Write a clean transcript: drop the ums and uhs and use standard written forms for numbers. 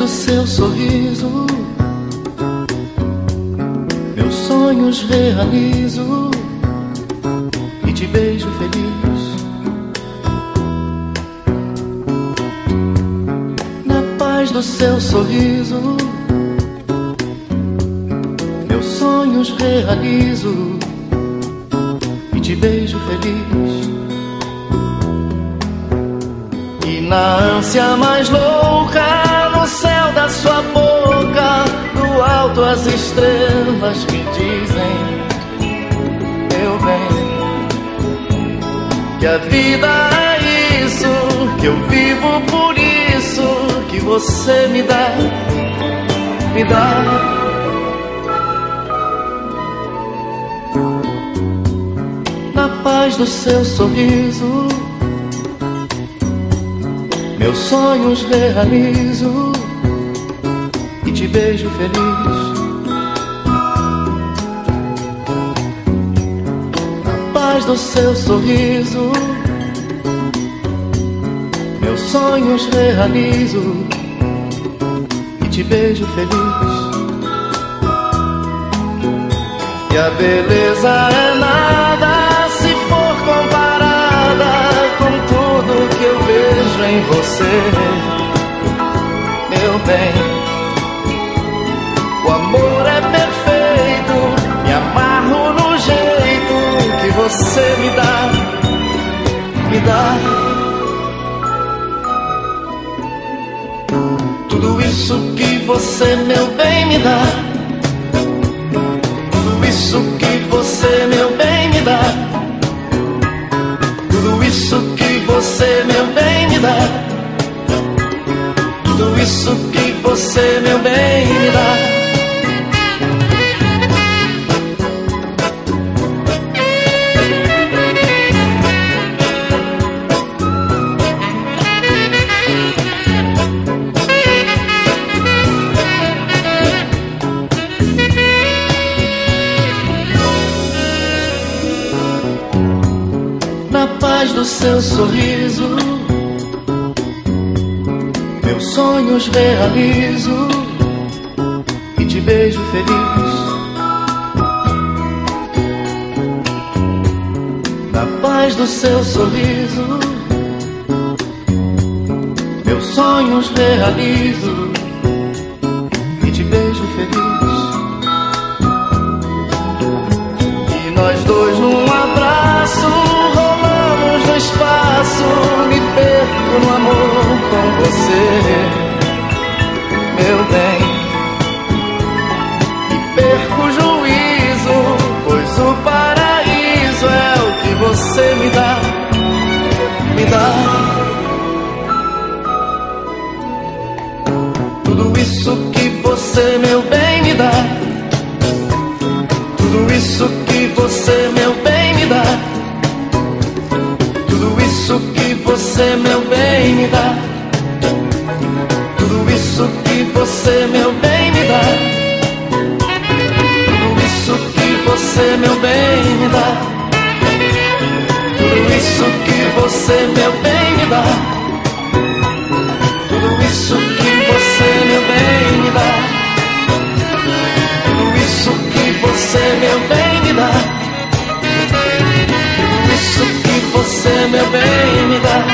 seu sorriso, meus sonhos realizo e te beijo feliz. Na paz do seu sorriso, meus sonhos realizo e te beijo feliz. E na ânsia mais louca, no céu da sua boca, do alto as estrelas me dizem, meu bem, que a vida é isso, que eu vivo por isso, que você me dá, me dá. Na paz do seu sorriso, meus sonhos realizo e te beijo feliz. Na paz do seu sorriso, meus sonhos realizo e te beijo feliz. E a beleza é nada se for comparada com tudo que eu vejo em você, meu bem. O amor é perfeito, me amarro no jeito que você me dá, me dá. Tudo isso que você, meu bem, me dá, tudo isso que você, meu bem, me dá, tudo isso que você, meu bem, me dá, tudo isso que você, meu bem, me dá. Na paz do seu sorriso, meus sonhos realizo e te beijo feliz. Na paz do seu sorriso, meus sonhos realizo e te beijo feliz. E nós dois num abraço, espaço, me perco no amor com você, meu bem. E perco o juízo, pois o paraíso é o que você me dá, me dá. Tudo isso que você, meu bem, me dá, tudo isso que você, meu bem, me dá, tudo isso que você, meu bem, me dá, tudo isso que você, meu bem, me dá, tudo isso que você, meu bem, me dá, tudo isso que você, meu bem, me dá, tudo isso que você, meu bem, me dá, tudo isso que você, meu bem, me dá, tudo isso que você, meu bem, me dá.